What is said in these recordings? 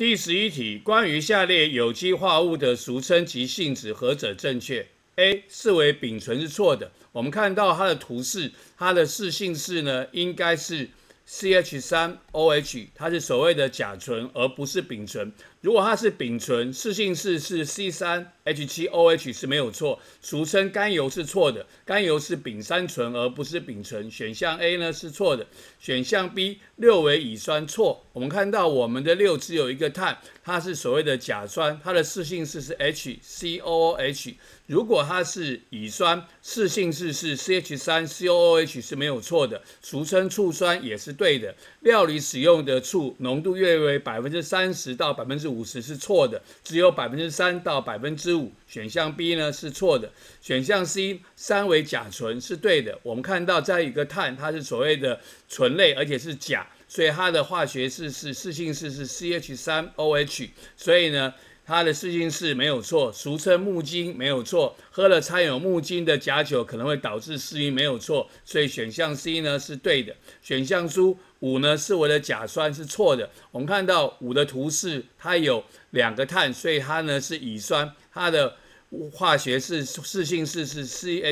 第11题，关于下列有机化物的俗称及性质，何者正确 ？A. 视为丙醇是错的。我们看到它的图示，它的适性式呢应该是 CH3OH， 它是所谓的甲醇，而不是丙醇。如果它是丙醇，适性式是 C3H7OH 是没有错，俗称甘油是错的，甘油是丙三醇而不是丙醇。选项 A 呢是错的。选项 B 6为乙酸错。我们看到我们的6只有一个碳，它是所谓的甲酸，它的适性式是 HCOOH。如果它是乙酸，适性式是 CH3COOH 是没有错的，俗称醋酸也是对的。料理使用的醋浓度约为30%到50%是错的，只有3%到5%。选项 B 呢是错的。选项 C 3为甲醇是对的。我们看到在一个碳，它是所谓的醇类，而且是钾，所以它的化学式是适性式是 CH3OH， 所以呢它的适性式没有错，俗称木精没有错。喝了掺有木精的假酒可能会导致失晕没有错，所以选项 C 呢是对的。选项 5呢是我的甲酸是错的。我们看到5的图示，它有2个碳，所以它呢是乙酸，它的化学式适性式是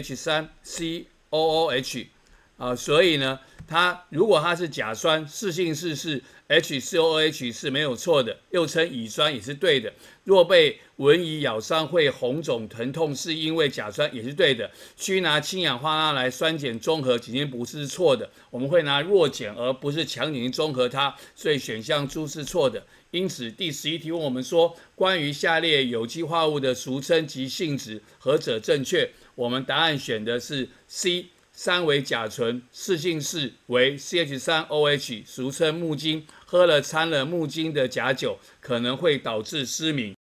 CH3COOH。所以呢，如果它是甲酸，适性式是 HCOOH 是没有错的，又称乙酸也是对的。若被蚊蚁咬伤会红肿疼痛，是因为甲酸也是对的。需拿氢氧化钠来酸碱中和检验不是错的，我们会拿弱碱而不是强碱去中和它，所以选项 D 是错的。因此，第11题问我们说，关于下列有机化物的俗称及性质，何者正确？我们答案选的是 C。3为甲醇，适性式为 CH3OH， 俗称木精。喝了掺了木精的假酒，可能会导致失明。